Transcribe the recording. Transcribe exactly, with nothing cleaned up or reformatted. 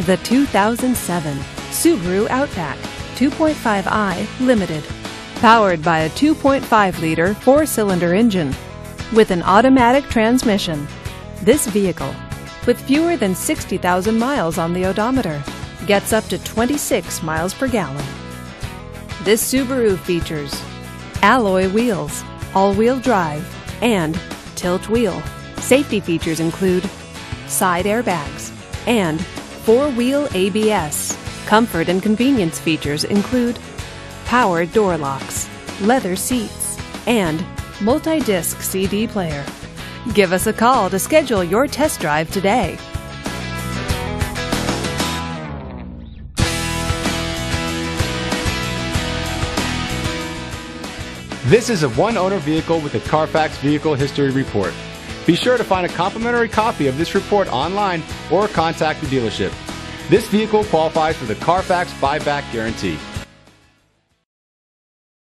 The two thousand seven Subaru Outback two point five i Limited. Powered by a two point five liter four-cylinder engine with an automatic transmission. This vehicle, with fewer than sixty thousand miles on the odometer, gets up to twenty-six miles per gallon. This Subaru features alloy wheels, all-wheel drive, and tilt wheel. Safety features include side airbags and four-wheel A B S. Comfort and convenience features include power door locks, leather seats, and multi-disc C D player. Give us a call to schedule your test drive today. This is a one-owner vehicle with a Carfax Vehicle History Report. Be sure to find a complimentary copy of this report online or contact the dealership. This vehicle qualifies for the Carfax Buyback Guarantee.